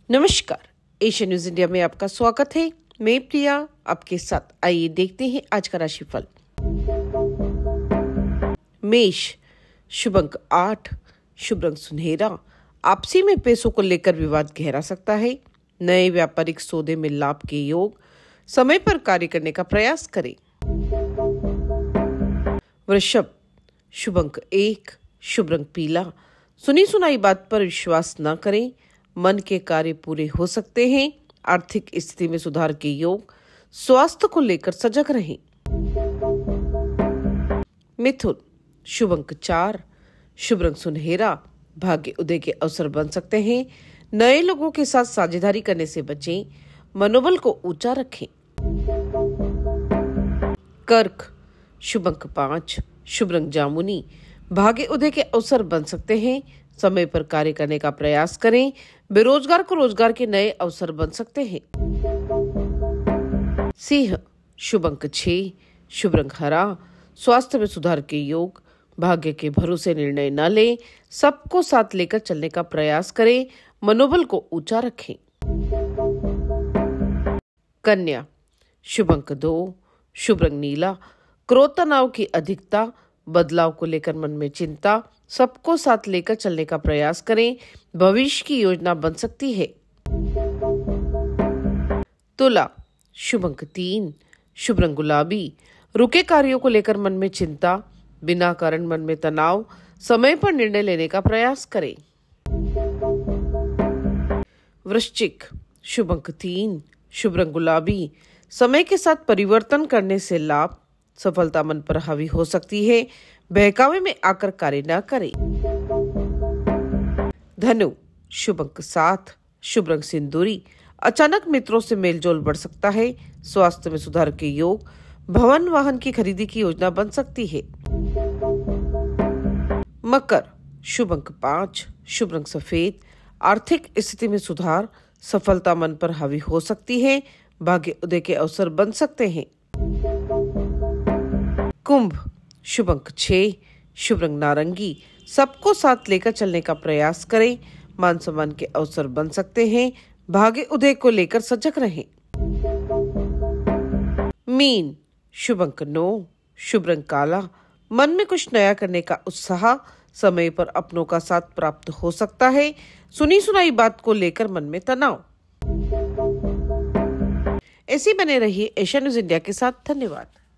नमस्कार, Asian news India में आपका स्वागत है। मैं प्रिया आपके साथ। आइए देखते हैं आज का राशिफल। मेष, शुभ अंक 8, शुभ रंग सुनहरा। आपसी में पैसों को लेकर विवाद गहरा सकता है। नए व्यापारिक सौदे में लाभ के योग। समय पर कार्य करने का प्रयास करें। वृषभ, शुभ अंक 1, शुभ रंग पीला। सुनी सुनाई बात पर विश्वास न करें। मन के कार्य पूरे हो सकते हैं। आर्थिक स्थिति में सुधार के योग। स्वास्थ्य को लेकर सजग रहें। मिथुन, शुभ अंक 4, शुभ रंग सुनहरा। भाग्य उदय के अवसर बन सकते हैं। नए लोगों के साथ साझेदारी करने से बचें। मनोबल को ऊंचा रखें। कर्क, शुभ अंक 5, शुभ रंग जामुनी। भाग्य उदय के अवसर बन सकते हैं। समय पर कार्य करने का प्रयास करें। बेरोजगार को रोजगार के नए अवसर बन सकते हैं। सिंह, शुभ अंक 6, शुभ रंग हरा। स्वास्थ्य में सुधार के योग। भाग्य के भरोसे निर्णय न लें। सबको साथ लेकर चलने का प्रयास करें। मनोबल को ऊंचा रखें। कन्या, शुभ अंक 2, शुभ रंग नीला। क्रोध तनाव की अधिकता। बदलाव को लेकर मन में चिंता। सबको साथ लेकर चलने का प्रयास करें। भविष्य की योजना बन सकती है। तुला, शुभ अंक 3, शुभ रंग गुलाबी। रुके कार्यों को लेकर मन में चिंता। बिना कारण मन में तनाव। समय पर निर्णय लेने का प्रयास करें। वृश्चिक, शुभ अंक 3, शुभ रंग गुलाबी। समय के साथ परिवर्तन करने से लाभ। सफलता मन पर हावी हो सकती है। बहकावे में आकर कार्य न करें। धनु, शुभ अंक 7, शुभ रंग सिंदूरी। अचानक मित्रों से मेलजोल बढ़ सकता है। स्वास्थ्य में सुधार के योग। भवन वाहन की खरीदी की योजना बन सकती है। मकर, शुभ अंक 5, शुभ रंग सफेद। आर्थिक स्थिति में सुधार। सफलता मन पर हावी हो सकती है। भाग्य उदय के अवसर बन सकते हैं। कुंभ, शुभ अंक 6, शुभ रंग नारंगी। सबको साथ लेकर चलने का प्रयास करें। मान सम्मान के अवसर बन सकते हैं। भाग्य उदय को लेकर सजग रहें। मीन, शुभ अंक 9, शुभ रंग काला। मन में कुछ नया करने का उत्साह। समय पर अपनों का साथ प्राप्त हो सकता है। सुनी सुनाई बात को लेकर मन में तनाव। ऐसे बने रहिए एशियन न्यूज इंडिया के साथ। धन्यवाद।